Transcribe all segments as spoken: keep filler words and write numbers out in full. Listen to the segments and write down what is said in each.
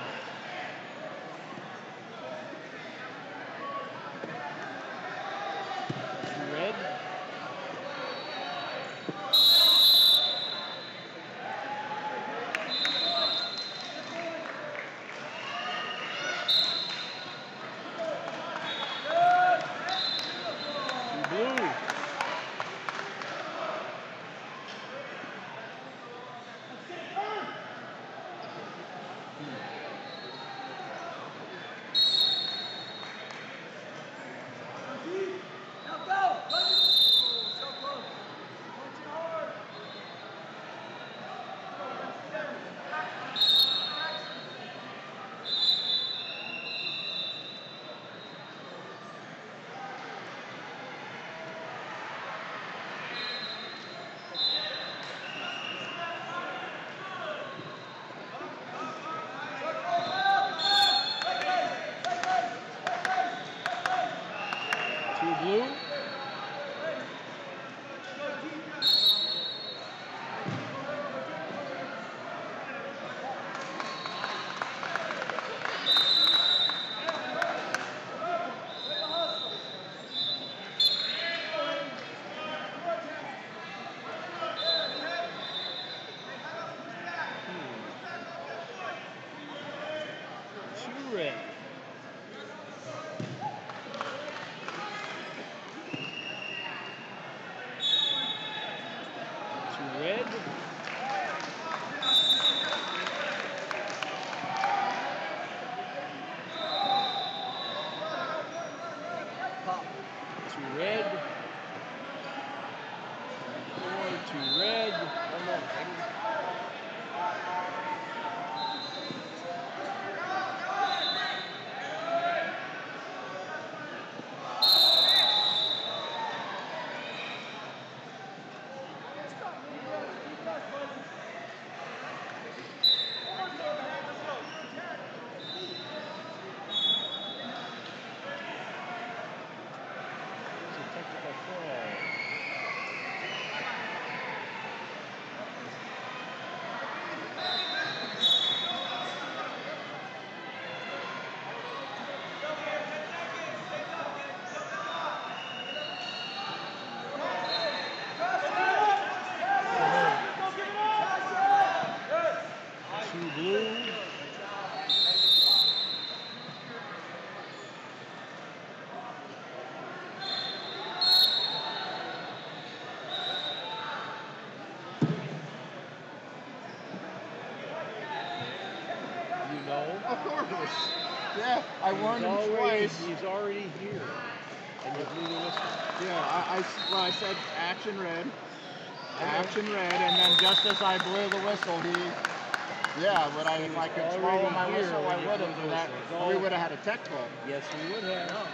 red. Two red. Yeah, I he's warned him already, twice. He's already here. And you blew the whistle. Yeah, I, I, well, I said action red. Action red, and then just as I blew the whistle, he, yeah, but I, if I could swallow my whistle, I would have. That, we would have had a tech club. Yes, we would have. Yeah.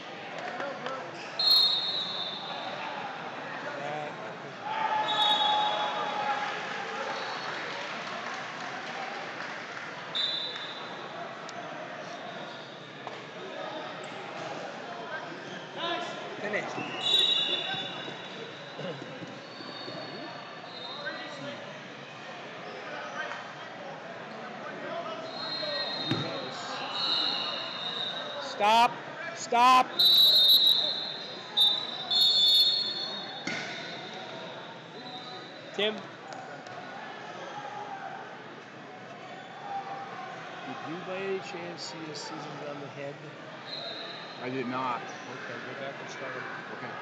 Finished. Stop. Stop. Tim. Did you by any chance see a season on the head? I did not. Okay, go back and start it. Okay.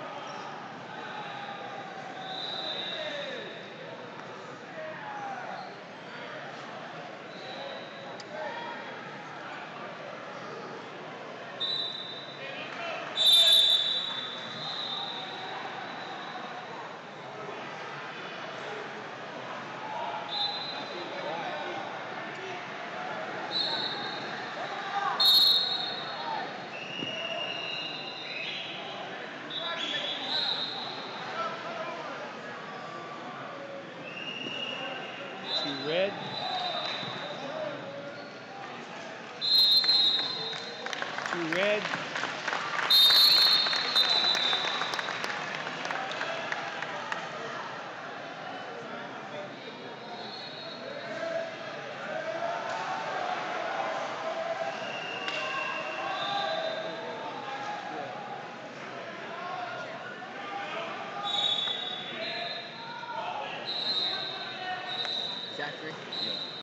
Red. Two red. Factory? Yeah.